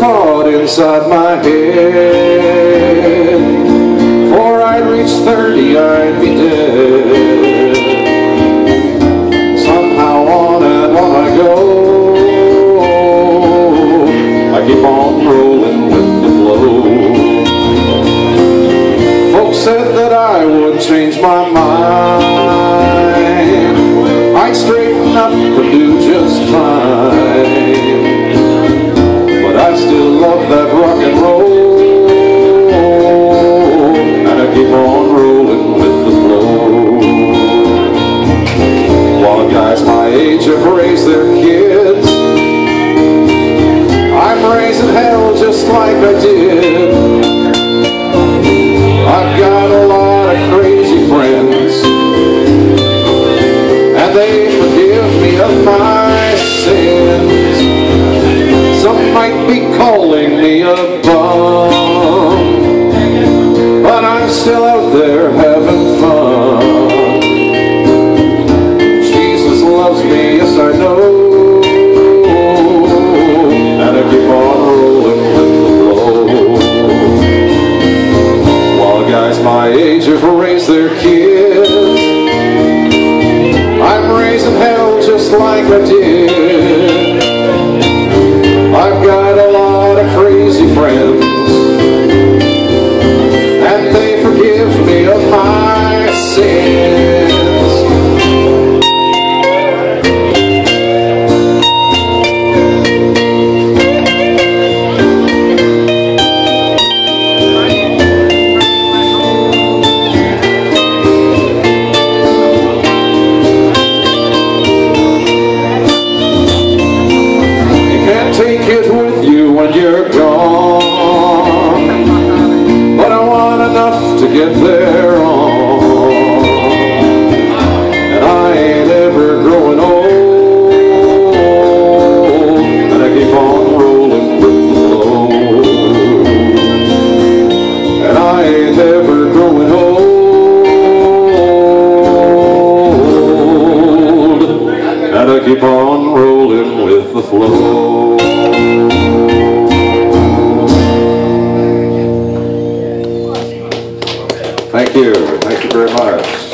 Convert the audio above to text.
thought inside my head, before I'd reach 30 I'd be dead. Somehow on and on I go, I keep on rolling with the flow. Folks said that I would change my mind, I'd straighten up and do just fine. I still love that rock and roll, and I keep on rolling with the flow. While guys my age have raised their kids, I'm raising hell just like I did. I've got a lot of crazy friends, and they forgive me of my sins. Some might be calling me a bum, but I'm still out there having fun. Jesus loves me, yes I know, and I keep on rolling with the flow. While guys my age have raised their kids, I'm raising hell just like I did. I've got a lot of crazy friends, and they forgive me of my sins. Take it with you when you're gone, but I want enough to get there on, and I ain't ever growing old, and I keep on rolling with the flow, and I ain't ever growing old, and I keep on rolling with the flow. Thank you very much.